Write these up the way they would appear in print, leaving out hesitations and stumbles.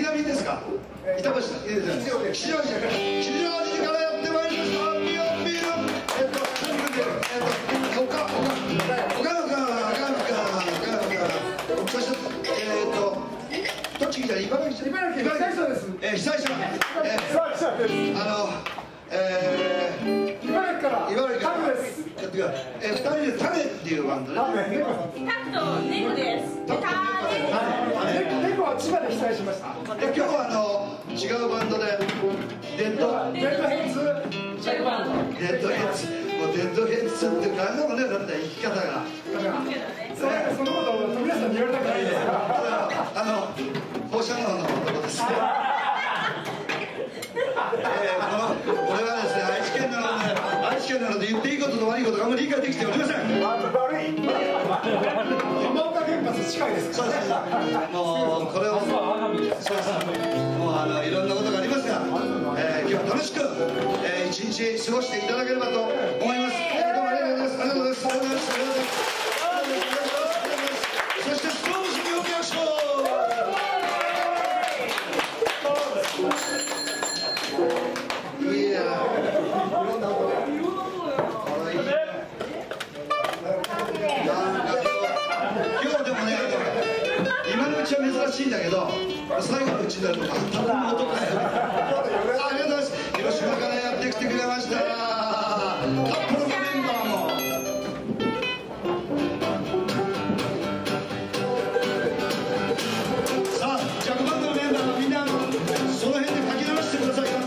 杉並ですか？板橋だ。吉祥寺からやってまいりました。そして栃木じゃ茨城です。被災者茨城から2人でタネっていうバンドで。タクとネコです。 ネコは千葉で被災しました。 今日は違うバンドでデッドヘッズって何でもね、だって生き方がそのことを富田さんに言われたくないですか？ 放射能の男です。これはですね、愛知県なので言っていいことと悪いことがあんまり理解できておりません。 悪い。浜岡原発近いです。 そうです。もうこれをもういろんなことがありますが、今日は楽しく一日過ごしていただければと思います。どうもありがとうございます。ありがとうございます。そしてストームスにおきましょう。珍しいんだけど、最後のうちになると全くの音がありがとうございます。広島からやってきてくれました札幌のメンバーもさあ、ジャコバンドのメンバーのみんなその辺で書き直してくださいよ。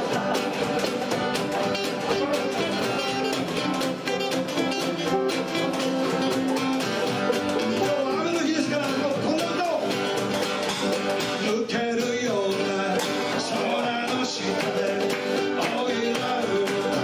抜けるような空の下で青いラウ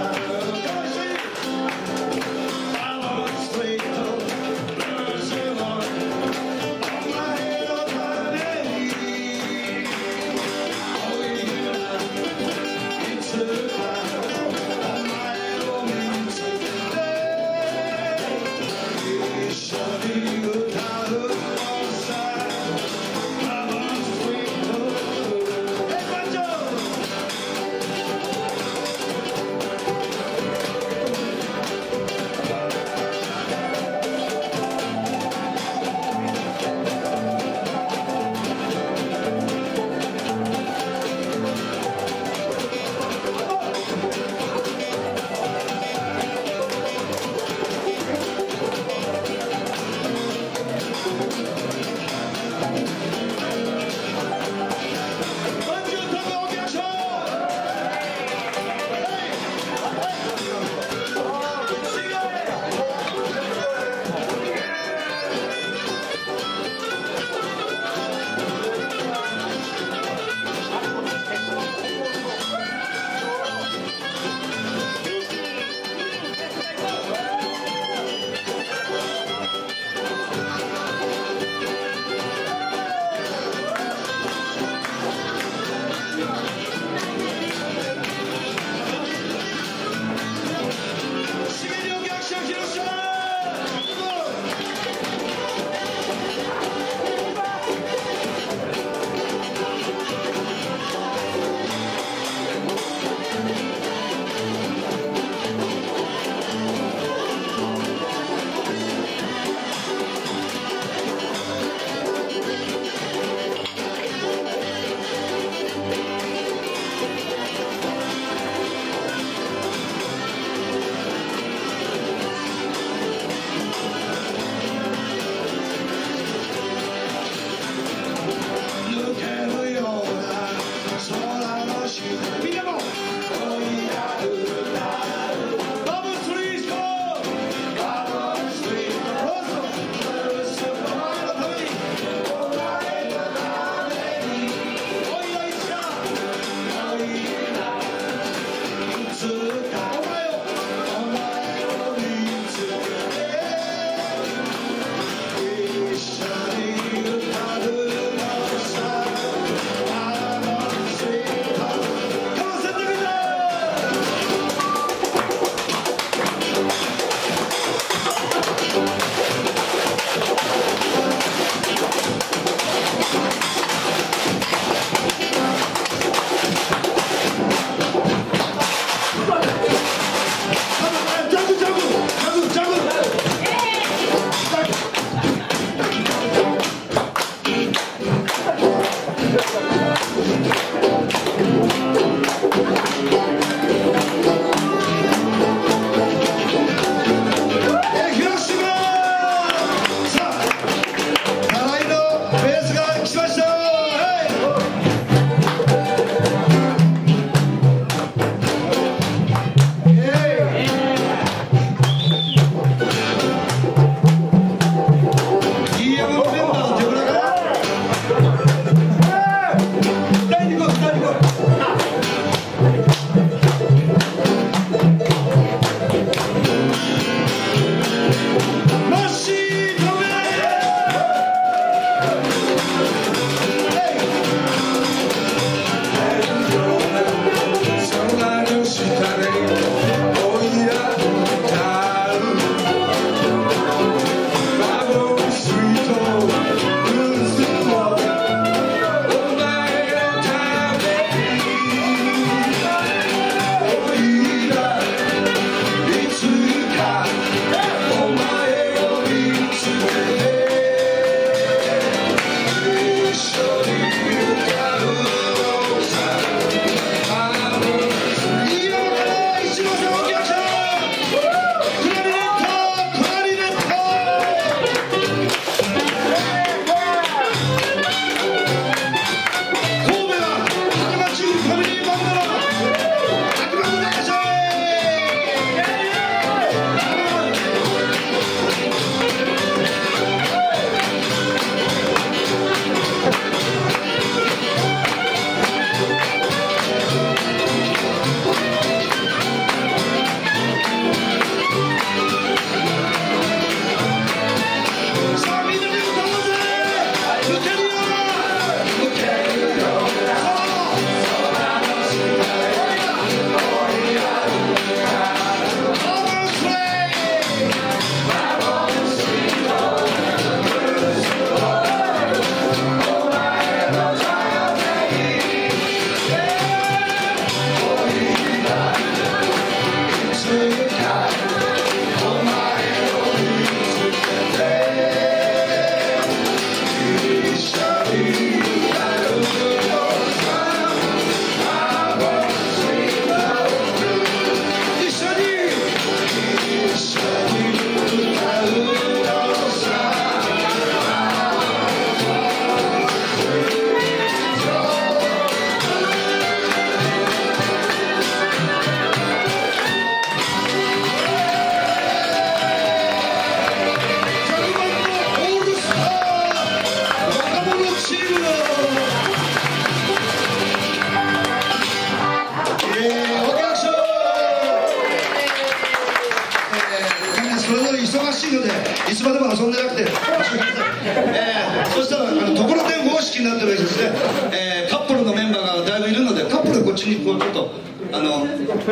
つまでも遊んでなくて、そしたらところてん方式になってるわけですね。カップルのメンバーがだいぶいるので、カップルこっちにこうちょっと大丈夫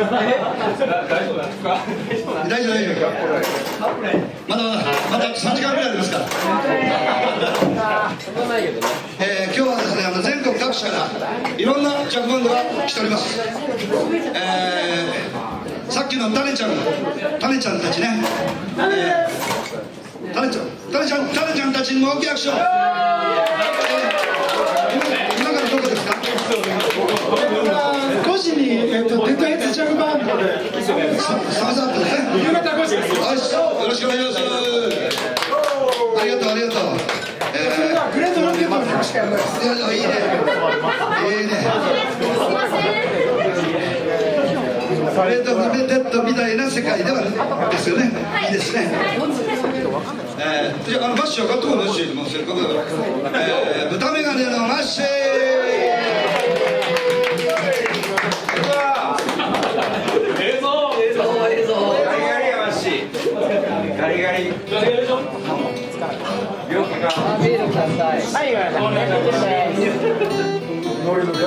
ですか？大丈夫。まだ3時間ぐらいありますから。今日はですね、全国各地からいろんなジャズバンドが来ております。さっきのタネちゃんたちね、タネちゃんたちにも大きな拍手を。今からどこですか 5時にデッドヘッズジャグバンドでサマザップですね。 夕方5時です。 よろしくお願いします。ありがとう。 それではグレートロケットの曲しかやらないです。 いいね。グレートロケットみたいな世界ではですよね。いいですね。じゃあマッシュ上がってこい。マッシュもうせっかくだから。豚メガネのマッシュ。 ガリガリ。病気が。ビールください。はい、お願いし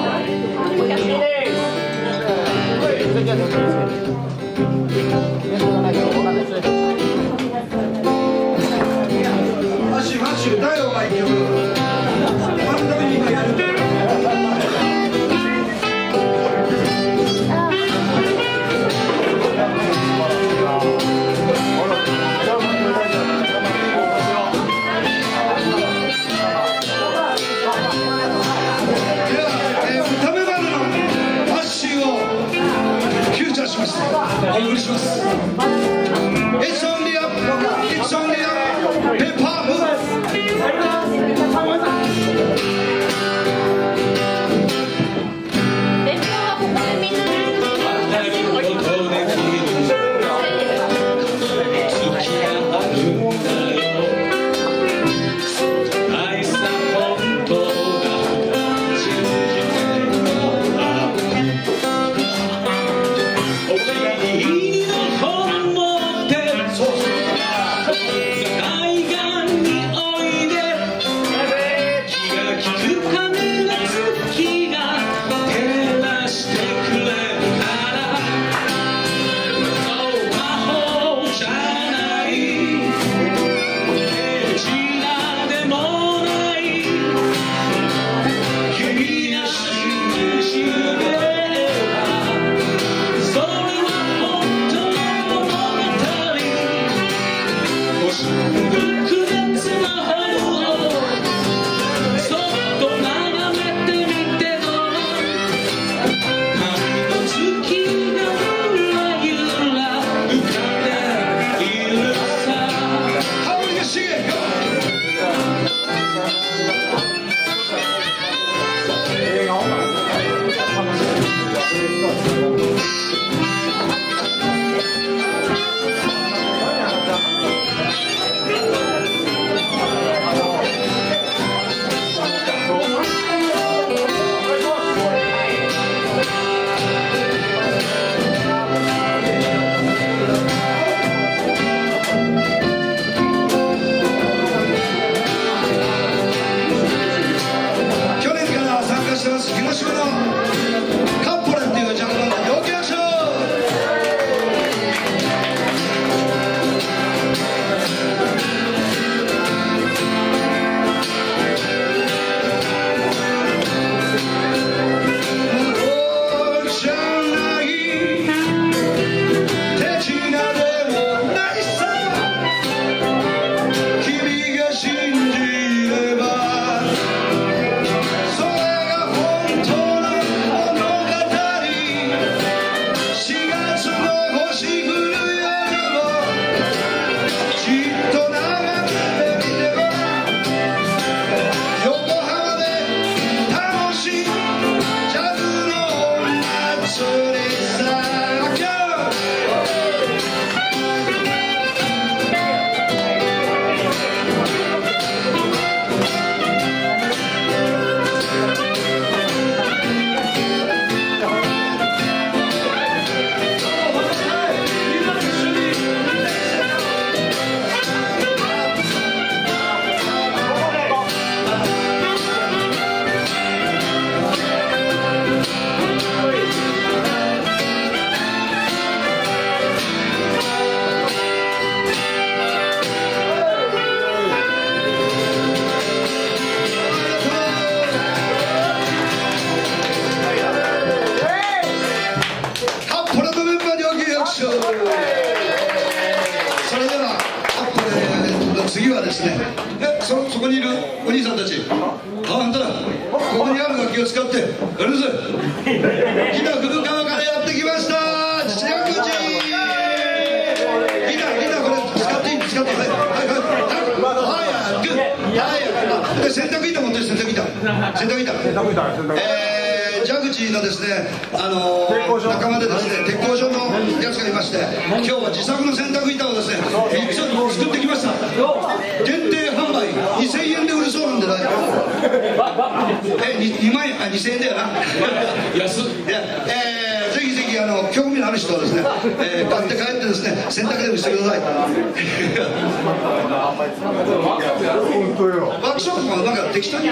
マッシュだよ、お前一曲。お前のために今やる。お送りします。It's only up, it's only up, hip hop. 物語ですね、そこにいるお兄さんたち、あんたらここにある楽器を使ってやるぜ。飛騨古川からやってきました千秋口。ギターこれ使っていい、使っていい。はい、で洗濯板持ってる、洗濯板蛇口のですね、仲間でですね、鉄工所のやつがいまして、今日は自作の洗濯板をですね、3つ作ってきました。限定販売2000円で売るそうなんで、2万円、2000円だよな。安っ。ぜひぜひ興味のある人はですね、買って帰ってですね、洗濯でもしてください。ワークショップもなんか適当に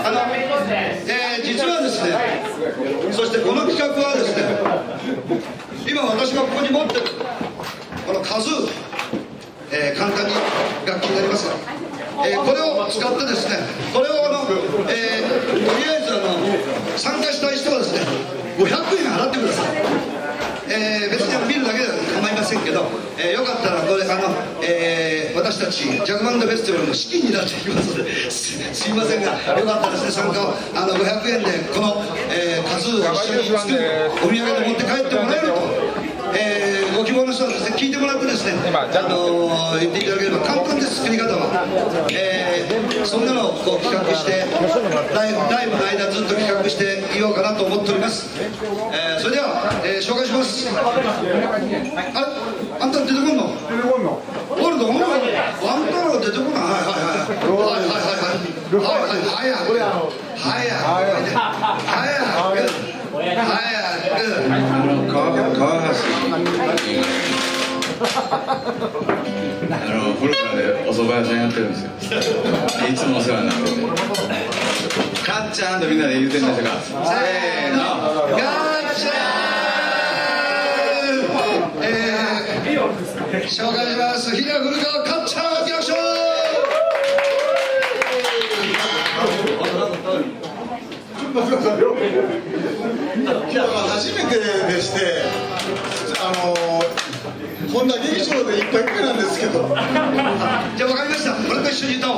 実はですね、そしてこの企画はですね、今私がここに持ってるこのカズー、簡単に楽器になりますが、これを使ってですね、これをとりあえず参加したい人はですね、500円払ってください。別に見るだけでは構いませんけど、よかったらこれ私たちジャグバンドフェスティバルの資金になっていきますので、すいませんが、よかったらですね、参加を500円でこのカズーを一緒に作るお土産で持って帰ってもらえると、ご希望の人はですね、聞いてもらってですね、言っていただければ簡単です。作り方はそんなのをこう企画して、ライブの間ずっと企画していようかなと思っております。それでは、紹介します。あんた出てこんの？出てこんの？おるの？あんたら出てこない。 古川でお蕎麦屋さんやってるんですよ。いつもお世話になってて、かっちゃんとみんなで言うてんですが、せーの、かっちゃん。 紹介します。飛騨古川かっちゃん、よいしょ。 初めてでして、こんな劇場でいっぱいいっぱいなんですけど。 じゃあ分かりました。俺と一緒に歌おう。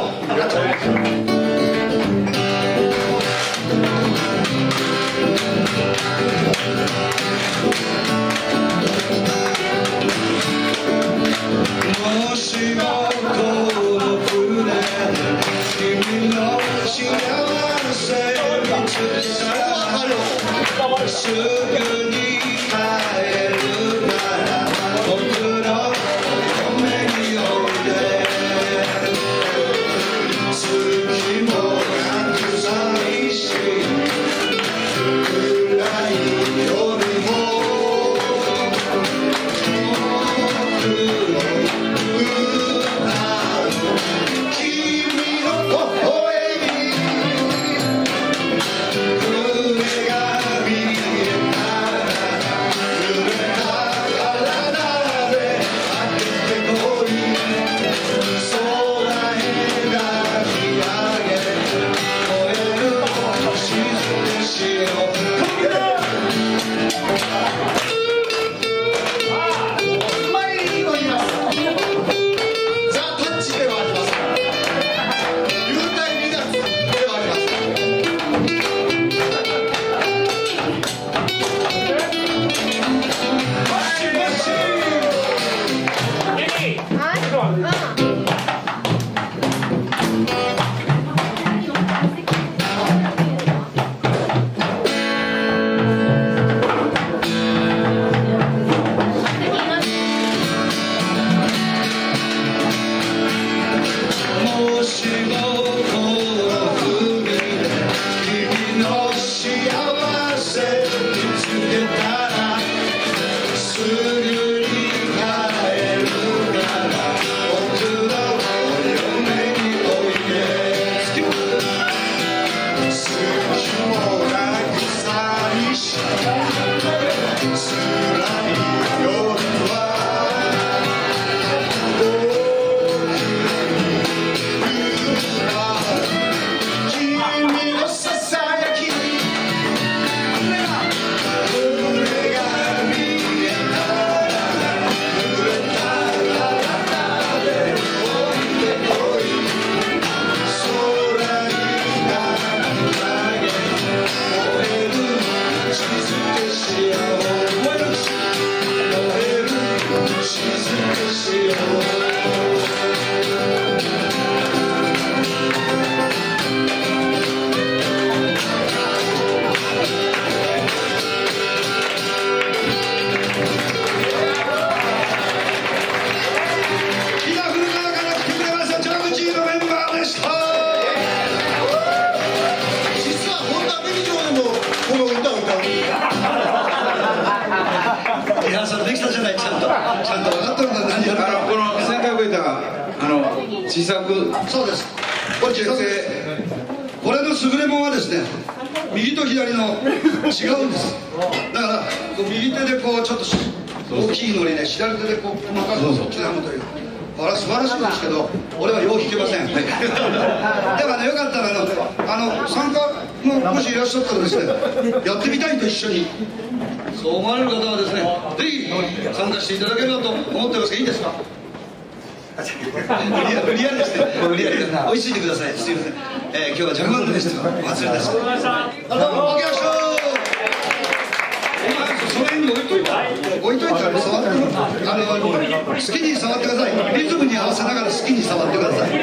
もしもこの船君の幸せ見つけたらすぐに帰るなら僕の夢においで。月もなく寂しい暗い夜もそうです。これ自作です。これの優れものはですね、右と左の違うんです。だから右手でこうちょっと大きいのにね、左手でこう細かく刻むという。これは素晴らしいんですけど、俺はよう弾けません。だからね、よかったら参加のもしいらっしゃったらですね、やってみたいと一緒に。そう思われる方はですね、ぜひ参加していただければと思ってますが、いいですか？無理やりですね。無理やりです。追いついてください。すいません。今日はジャグマンドです。お祭りです。どうも、おきましょう。その辺に置いといたら触って好きに触ってください。リズムに合わせながら好きに触ってください。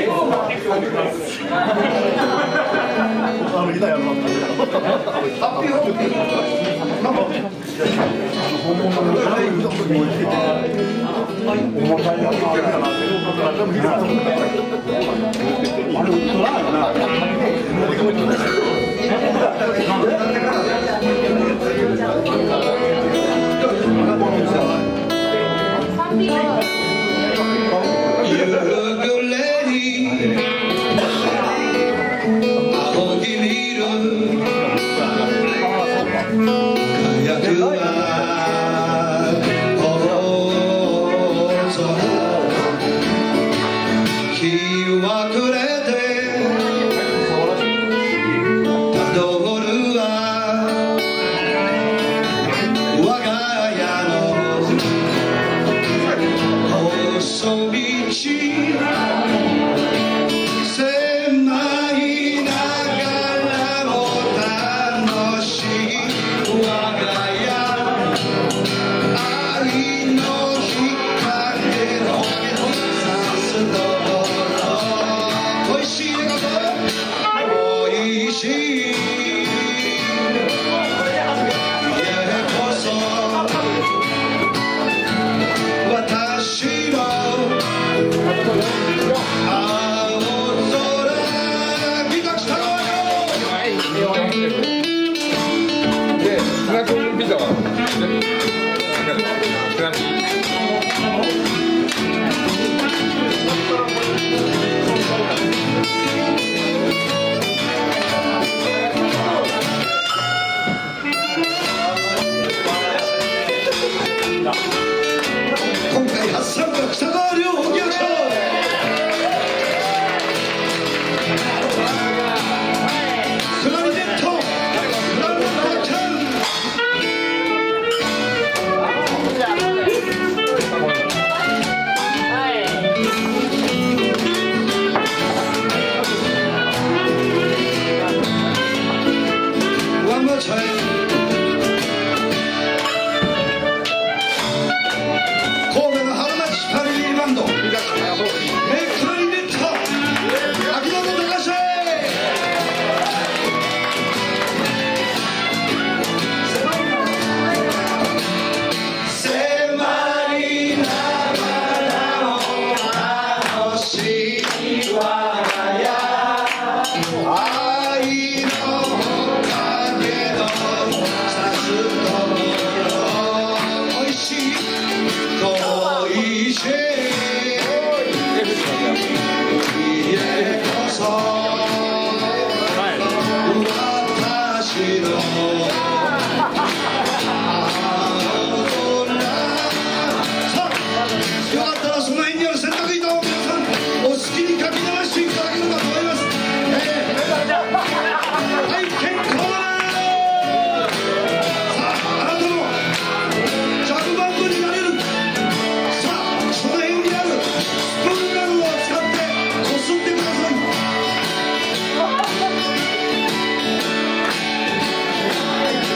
こ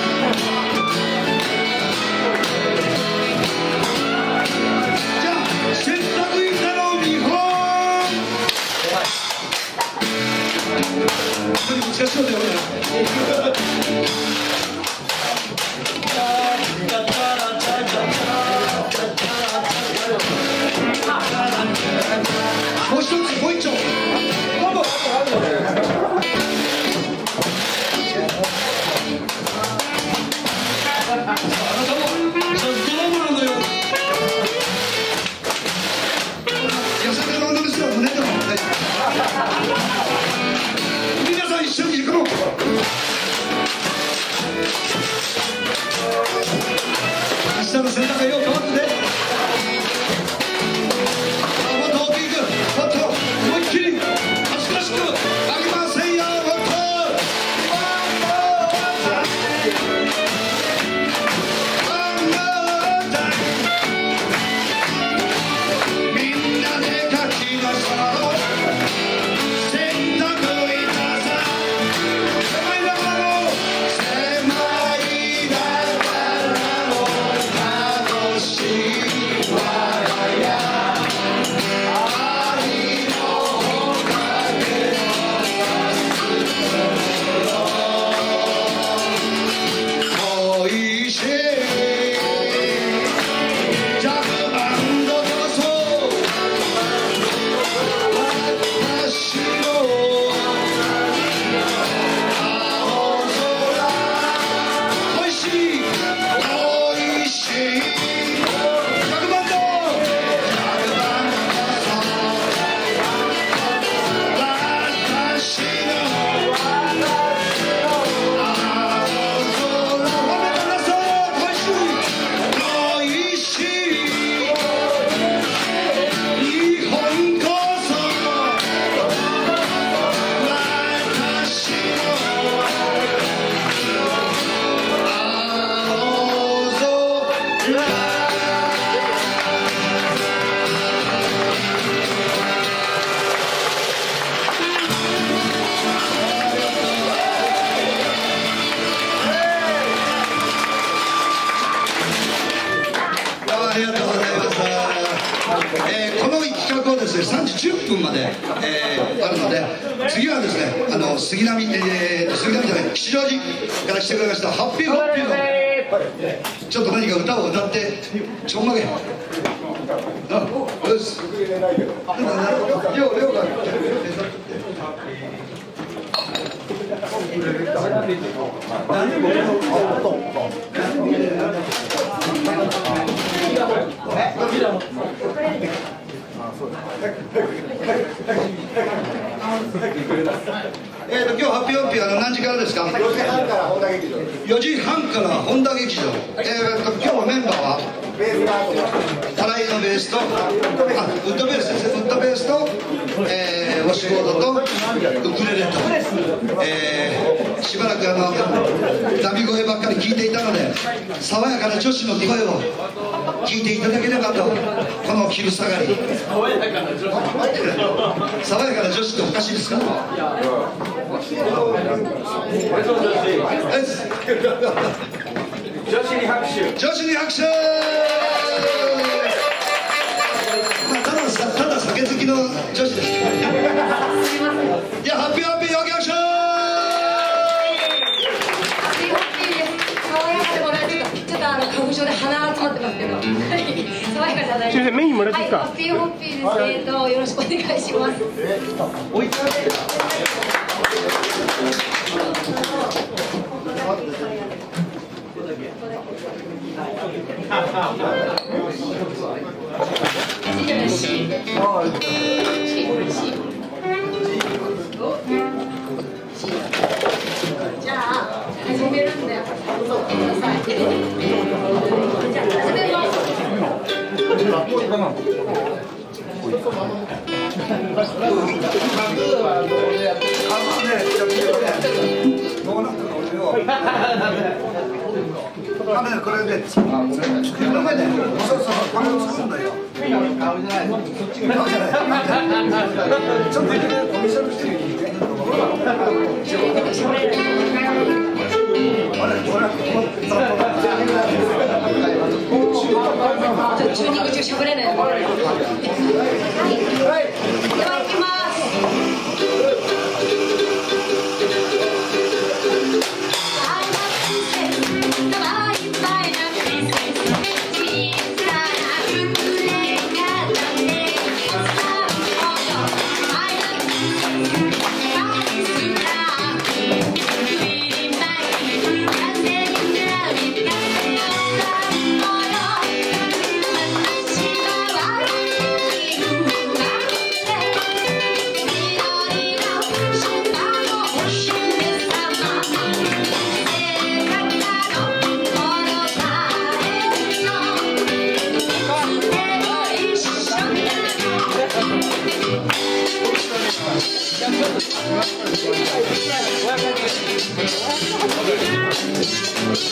さんの選択がよう変わってね。もっと大きく、もっと思いっきり足らしくあげませんよ。もっとみんなで書きましょう。洗濯板さ狭い中の狭い中の楽しい我が家愛のおかげおいしいジャズバンドこそ私の青空おいしいおいしいジャズバンド私の青空ごめんなさい。おいしい日本こそ私の青空。ありがとうございます。この企画をですね、3時10分まで、あるので、次はですね、杉並じゃない、吉祥寺から来てくれましたハッピーホッピーのちょっと何か歌を歌ってちょんまげ。よし。量が。今日ハッピーホッピー何時からですか？4時半から本田劇場。4時半から本田劇場。今日はメンバーはタライのベースとウッドベースですね。ウッドベースと、ウォッシュボードとウクレレと、しばらくナビ声ばっかり聞いていたので爽やかな女子の声を聞いていただければと、この昼下がり。爽やかな女子っておかしいですか？女子に拍手。ただ酒好きの女子です。じゃあハッピーハッピーお客さん。 ちょっと花粉症で鼻が詰まってますけど、爽やかじゃない。 すみません、メニューもらっていいですか？ ハッピーホッピーです。よろしくお願いします。じゃあ始めるんで、ください。じゃあ始めます。 カメラこれで作るのね。そうそう、これを作るんだよ。顔じゃない。そっちが顔じゃない。ちょっとお店の人に聞いてるのかな。 チューニング中しゃべれない。はい。では行きます。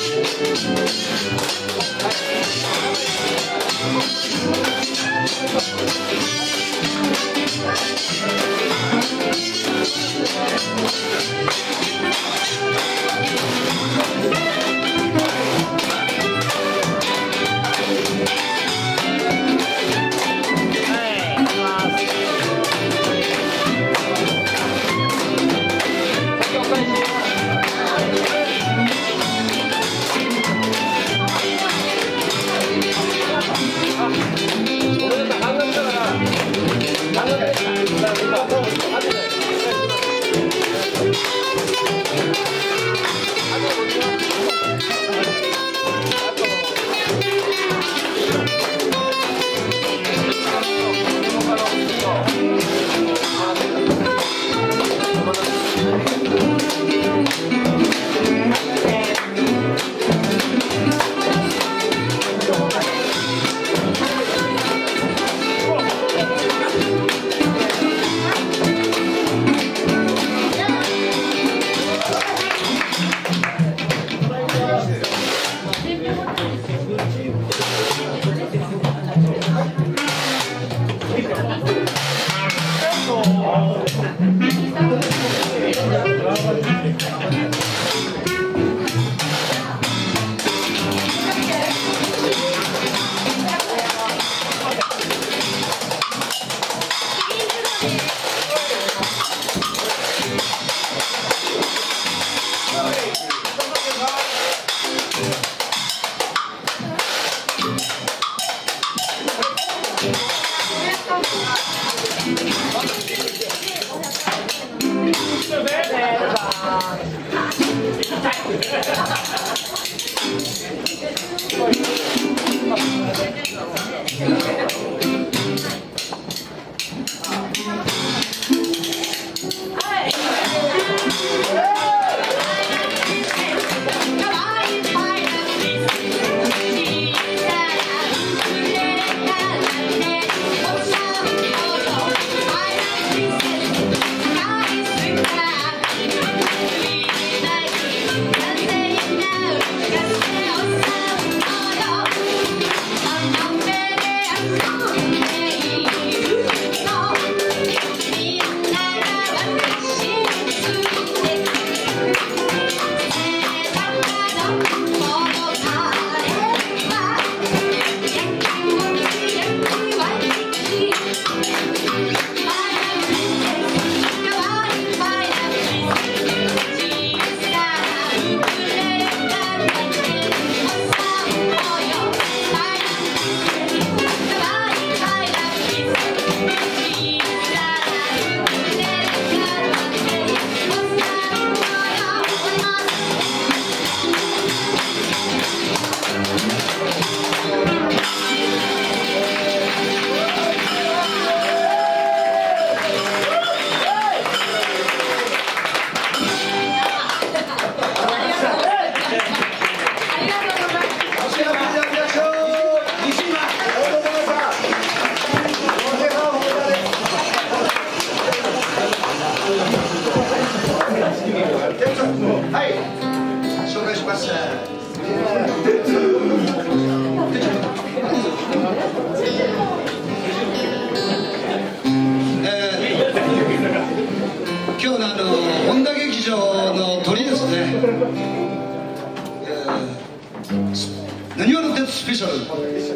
なにわの鉄スペシャル。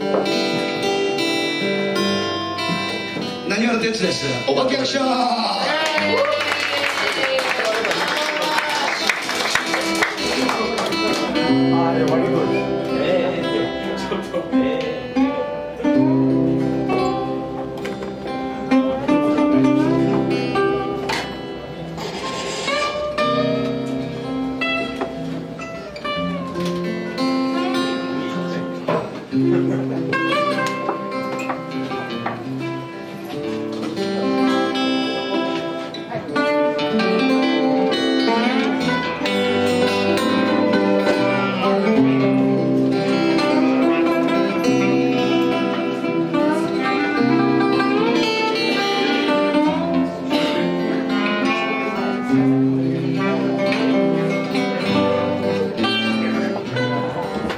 なにわの鉄です。お化けアクション。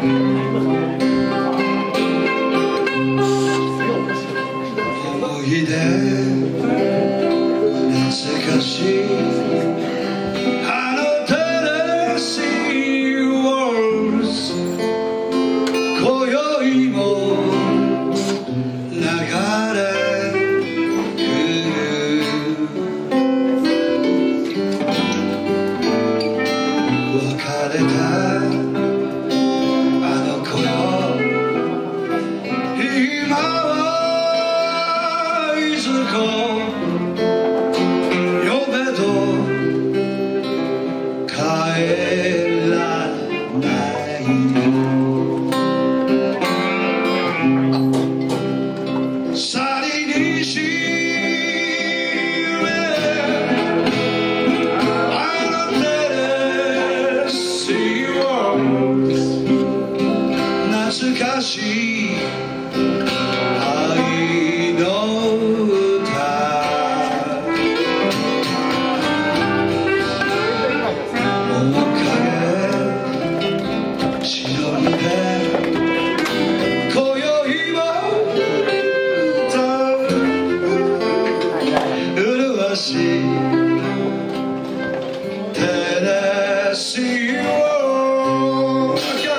思い出懐かしいあのテレシーウォーズ今宵も流れ来る別れたあの子よ今はいずこ呼べど帰らない去りにしめあのテレシーを懐かしい愛の歌面影忍んで今宵も歌う麗しいテレシーを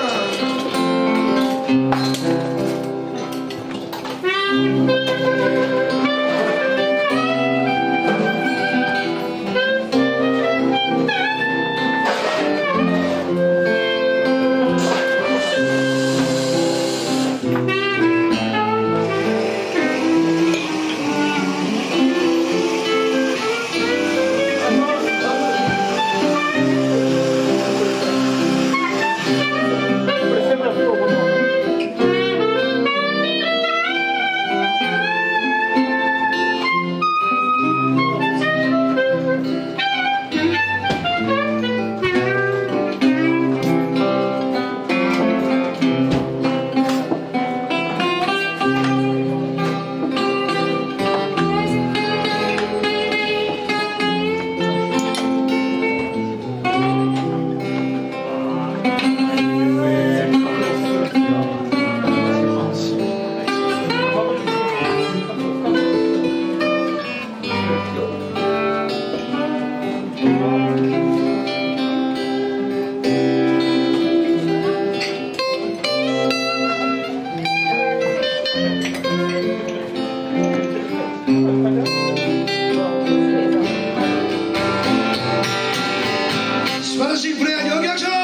素晴らしいプレーヤーに大きな拍手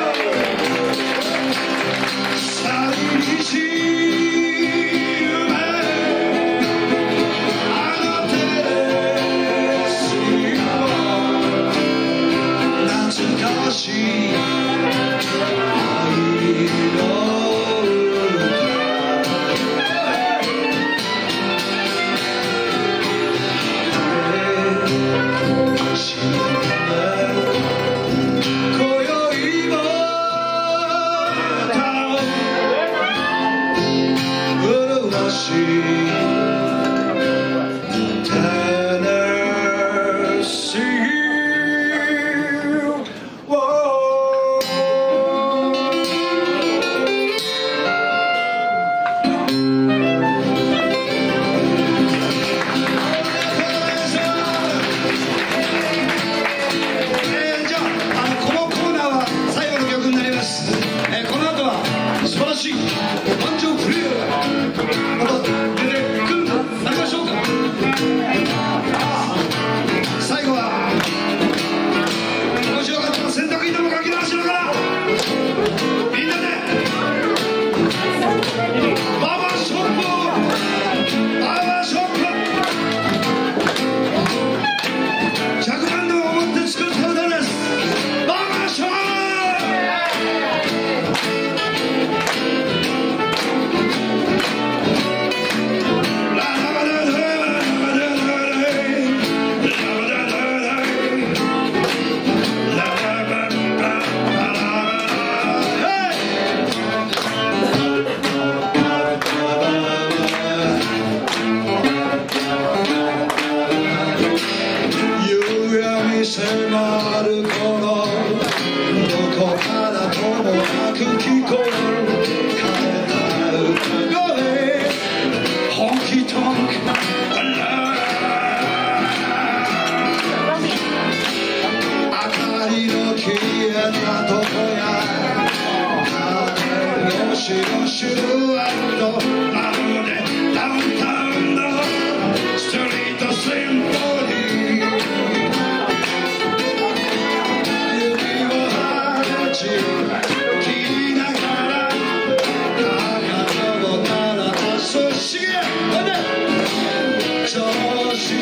去りし夢あのテレシーを懐かしい愛の歌忍んで今宵も歌う麗しいテネシーじゃあこのコーナーは最後の曲になります。この後は素晴らしいバンジョープレイヤーがまた出てくるとなりましょうか。最後は面白かったら洗濯板もかき回しながらみんなでバーバーショップをバーバーショップ100万のを持って作った歌です。バーバーショップ星のシルエットまるでダウンタウンのストリートシンフォニー指を放ち切りながら高を鳴らすしげ調子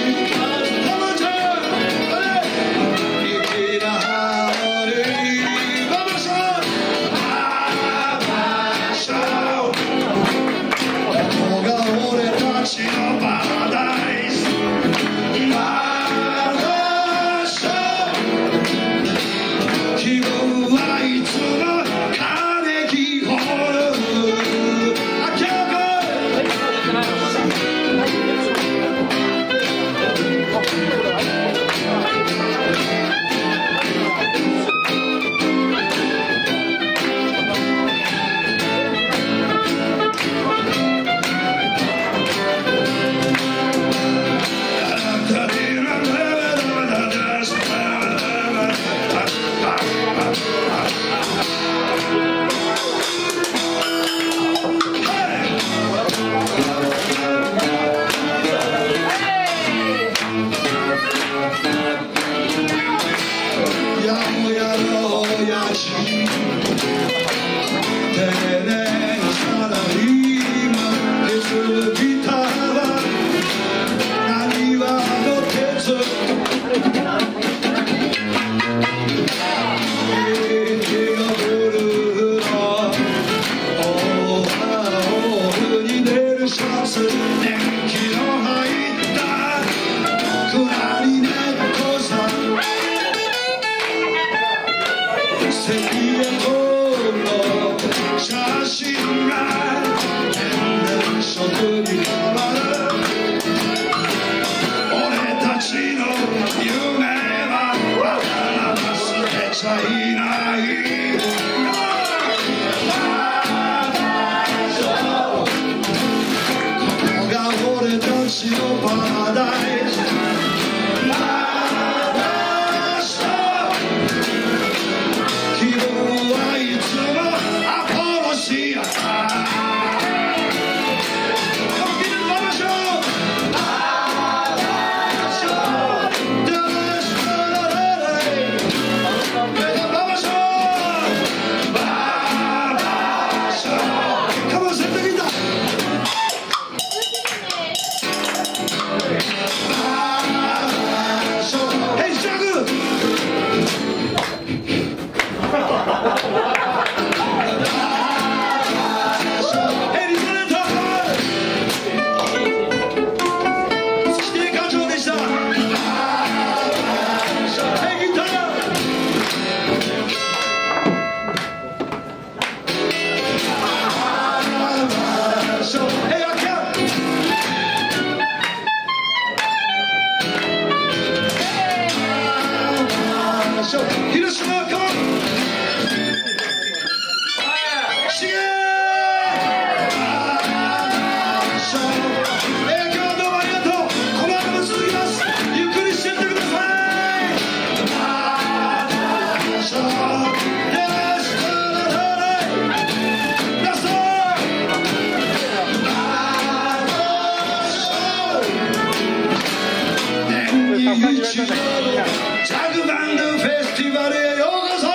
ジャグバンドフェスティバルへようこそ。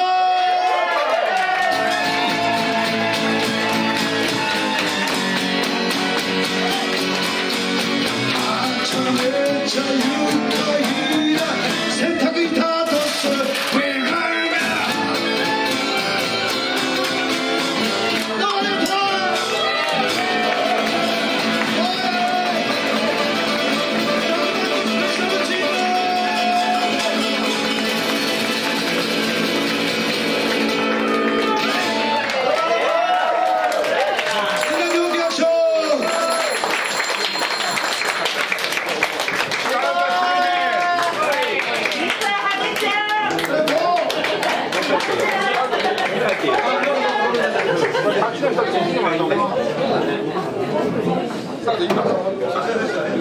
はちゃめちゃ愉快な洗濯板とするウェガルガどうでとさあ、いいかな。